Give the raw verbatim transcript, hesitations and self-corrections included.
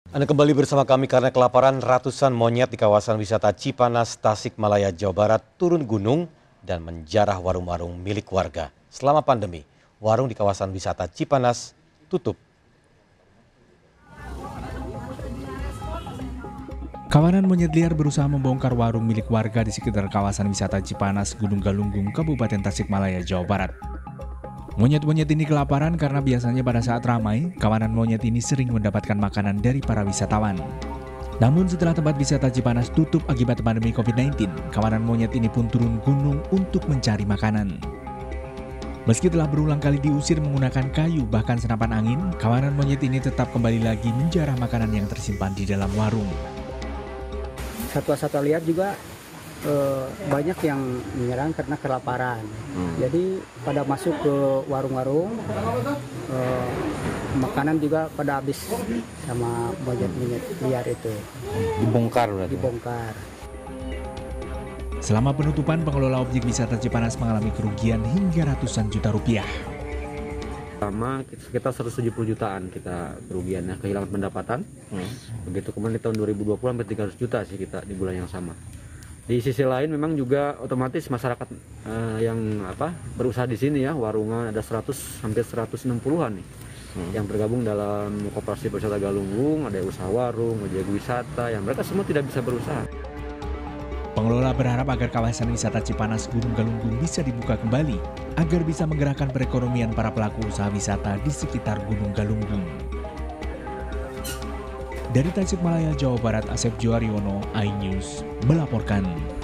Anda kembali bersama kami karena kelaparan ratusan monyet di kawasan wisata Cipanas, Tasikmalaya, Jawa Barat turun gunung dan menjarah warung-warung milik warga. Selama pandemi, warung di kawasan wisata Cipanas tutup. Kawanan monyet liar berusaha membongkar warung milik warga di sekitar kawasan wisata Cipanas, Gunung Galunggung, Kabupaten Tasikmalaya, Jawa Barat. Monyet-monyet ini kelaparan karena biasanya pada saat ramai, kawanan monyet ini sering mendapatkan makanan dari para wisatawan. Namun setelah tempat wisata Cipanas tutup akibat pandemi covid sembilan belas, kawanan monyet ini pun turun gunung untuk mencari makanan. Meski telah berulang kali diusir menggunakan kayu bahkan senapan angin, kawanan monyet ini tetap kembali lagi menjarah makanan yang tersimpan di dalam warung. Satwa-satwa liar juga eh, banyak yang menyerang karena kelaparan. Hmm. Jadi pada masuk ke warung-warung, eh, makanan juga pada habis sama monyet-monyet liar itu. Dibongkar berarti? Dibongkar. Selama penutupan, pengelola objek wisata Cipanas mengalami kerugian hingga ratusan juta rupiah. Sama sekitar seratus tujuh puluh jutaan kita kerugiannya, kehilangan pendapatan. Hmm. Begitu kemudian di tahun dua ribu dua puluh hampir tiga ratus juta sih kita di bulan yang sama. Di sisi lain memang juga otomatis masyarakat eh, yang apa berusaha di sini ya, warungan ada seratus hampir seratus enam puluhan nih. Hmm. Yang tergabung dalam Koperasi Wisata Galunggung, ada usaha warung, objek wisata yang mereka semua tidak bisa berusaha. Pengelola berharap agar kawasan wisata Cipanas Gunung Galunggung bisa dibuka kembali agar bisa menggerakkan perekonomian para pelaku usaha wisata di sekitar Gunung Galunggung. Dari Tasikmalaya, Jawa Barat, Asep Juariono, iNews melaporkan.